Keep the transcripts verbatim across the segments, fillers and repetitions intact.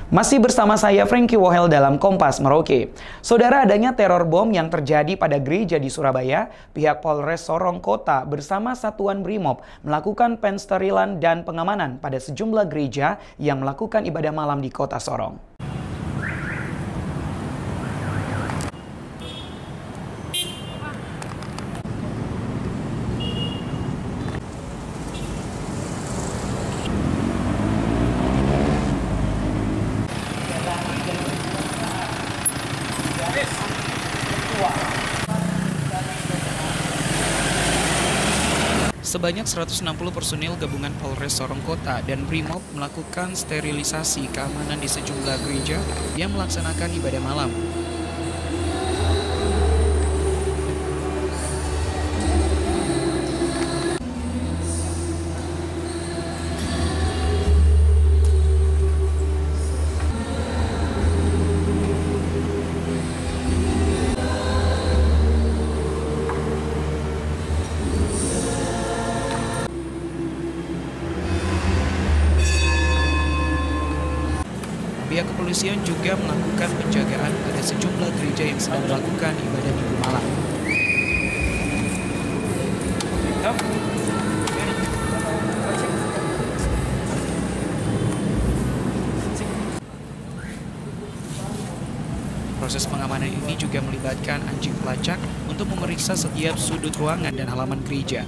Masih bersama saya Frankie Wohel dalam Kompas Merauke. Saudara, adanya teror bom yang terjadi pada gereja di Surabaya, pihak Polres Sorong Kota bersama Satuan Brimob melakukan pensterilan dan pengamanan pada sejumlah gereja yang melakukan ibadah malam di Kota Sorong. Sebanyak seratus enam puluh personil gabungan Polres Sorong Kota dan Brimob melakukan sterilisasi keamanan di sejumlah gereja yang melaksanakan ibadah malam. Pihak kepolisian juga melakukan penjagaan pada sejumlah gereja yang sedang melakukan ibadah minggu malam. Proses pengamanan ini juga melibatkan anjing pelacak untuk memeriksa setiap sudut ruangan dan halaman gereja.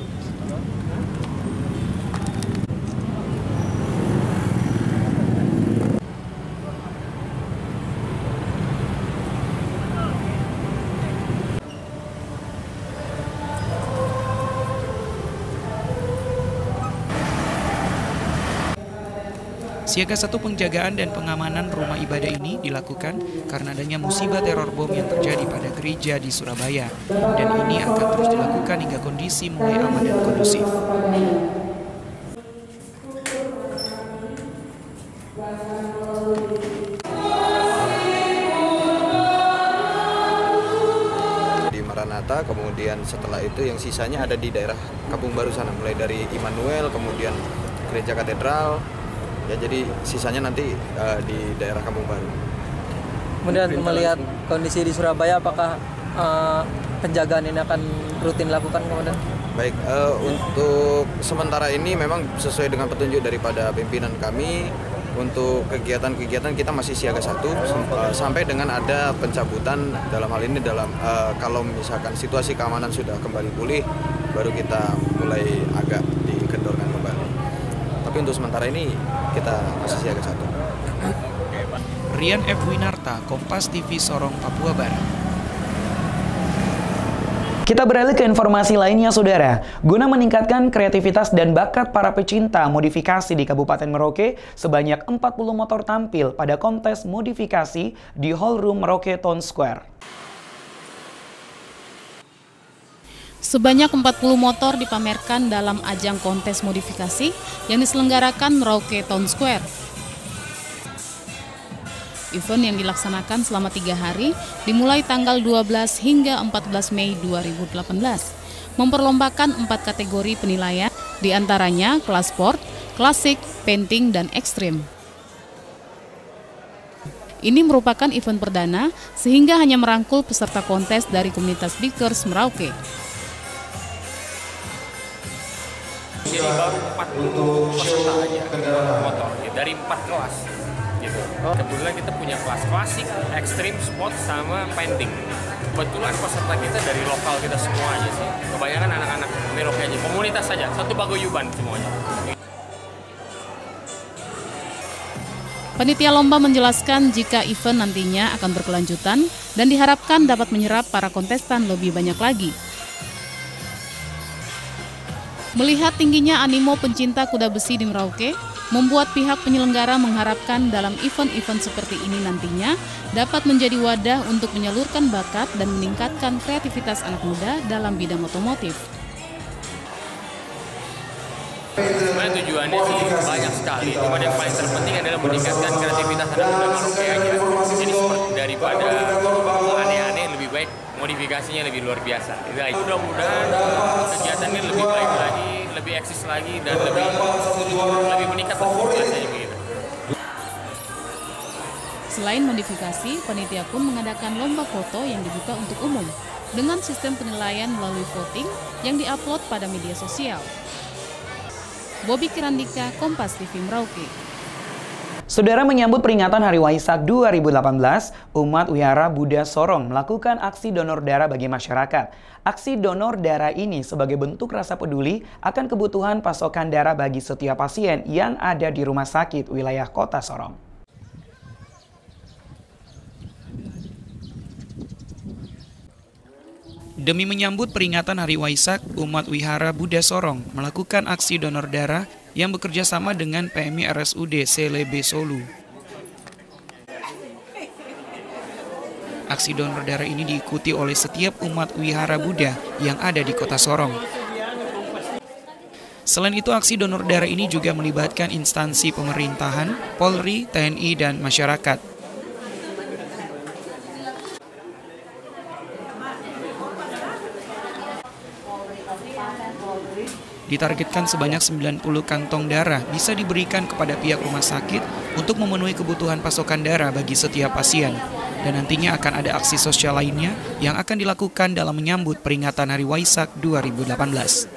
Siaga satu penjagaan dan pengamanan rumah ibadah ini dilakukan karena adanya musibah teror bom yang terjadi pada gereja di Surabaya, dan ini akan terus dilakukan hingga kondisi mulai aman dan kondusif. Di Maranatha, kemudian setelah itu yang sisanya ada di daerah Kampung Baru sana, mulai dari Immanuel, kemudian Gereja Katedral. Ya, jadi sisanya nanti uh, di daerah Kampung Baru. Kemudian melihat kondisi di Surabaya, apakah uh, penjagaan ini akan rutin dilakukan kemudian? Baik, uh, untuk sementara ini memang sesuai dengan petunjuk daripada pimpinan kami, untuk kegiatan-kegiatan kita masih siaga satu uh, sampai dengan ada pencabutan dalam hal ini dalam uh, kalau misalkan situasi keamanan sudah kembali pulih, baru kita mulai agak dikendorkan kembali. Tapi untuk sementara ini kita masih siaga satu. Rian F. Winarta, Kompas T V Sorong, Papua Barat. Kita beralih ke informasi lainnya, saudara. Guna meningkatkan kreativitas dan bakat para pecinta modifikasi di Kabupaten Merauke, sebanyak empat puluh motor tampil pada kontes modifikasi di Hall Room Merauke Town Square. Sebanyak empat puluh motor dipamerkan dalam ajang kontes modifikasi yang diselenggarakan Merauke Town Square. Event yang dilaksanakan selama tiga hari, dimulai tanggal dua belas hingga empat belas Mei dua ribu delapan belas, memperlombakan empat kategori penilaian, diantaranya kelas sport, klasik, painting, dan ekstrim. Ini merupakan event perdana, sehingga hanya merangkul peserta kontes dari komunitas Bikers Merauke. Jadi baru empat puluh peserta aja motor dari empat kelas gitu. Kebetulan kita punya kelas klasik, ekstrim, sport, sama painting. Kebetulan peserta kita dari lokal kita semua aja sih. Kebanyakan anak-anak Merauke aja, komunitas saja, satu paguyuban semuanya. Panitia lomba menjelaskan jika event nantinya akan berkelanjutan dan diharapkan dapat menyerap para kontestan lebih banyak lagi. Melihat tingginya animo pencinta kuda besi di Merauke, membuat pihak penyelenggara mengharapkan dalam event-event seperti ini nantinya dapat menjadi wadah untuk menyalurkan bakat dan meningkatkan kreativitas anak muda dalam bidang otomotif. Sebenarnya tujuannya sih banyak sekali, cuma yang paling terpenting adalah meningkatkan kreativitas anak muda Merauke aja. Jadi seperti daripada aneh-aneh, lebih baik modifikasinya lebih luar biasa. Mudah-mudahan kegiatannya lebih baik lagi, lebih eksis lagi, dan lebih lebih meningkat performanya begitu. Selain modifikasi, panitia pun mengadakan lomba foto yang dibuka untuk umum dengan sistem penilaian melalui voting yang diupload pada media sosial. Bobby Kirandika, Kompas T V Merauke. Saudara, menyambut peringatan Hari Waisak dua ribu delapan belas, umat Wihara Buddha Sorong melakukan aksi donor darah bagi masyarakat. Aksi donor darah ini sebagai bentuk rasa peduli akan kebutuhan pasokan darah bagi setiap pasien yang ada di rumah sakit wilayah Kota Sorong. Demi menyambut peringatan Hari Waisak, umat Wihara Buddha Sorong melakukan aksi donor darah yang bekerja sama dengan P M I R S U D Selebe Solu. Aksi donor darah ini diikuti oleh setiap umat Wihara Buddha yang ada di Kota Sorong. Selain itu, aksi donor darah ini juga melibatkan instansi pemerintahan, Polri, T N I, dan masyarakat. Ditargetkan sebanyak sembilan puluh kantong darah bisa diberikan kepada pihak rumah sakit untuk memenuhi kebutuhan pasokan darah bagi setiap pasien. Dan nantinya akan ada aksi sosial lainnya yang akan dilakukan dalam menyambut peringatan Hari Waisak dua ribu delapan belas.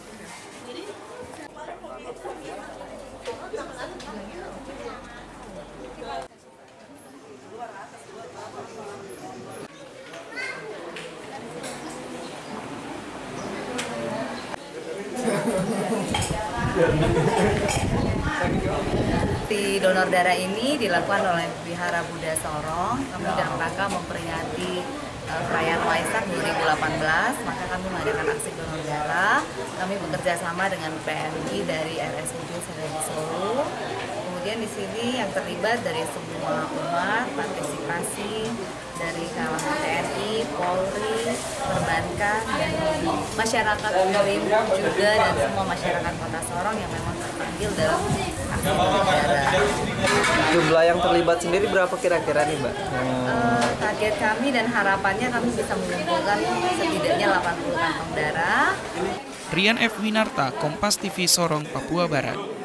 Di donor darah ini dilakukan oleh Wihara Buddha Sorong. Kami dalam rangka memperingati uh, perayaan Waisak dua ribu delapan belas, maka kami mengadakan aksi donor darah. Kami bekerja sama dengan P M I dari R S U D Selebe Solu. Kemudian di sini yang terlibat dari semua umat, partisipasi dari kalangan T N I, Polri, perbankan, dan masyarakat umum juga, dan semua masyarakat Kota Sorong yang memang terpanggil dalam aksi donor darah. Jumlah yang terlibat sendiri berapa kira-kira nih, Mbak? Hmm. Uh, target kami dan harapannya kami bisa mengumpulkan setidaknya delapan puluh kantong darah. Rian F. Winarta, Kompas T V Sorong, Papua Barat.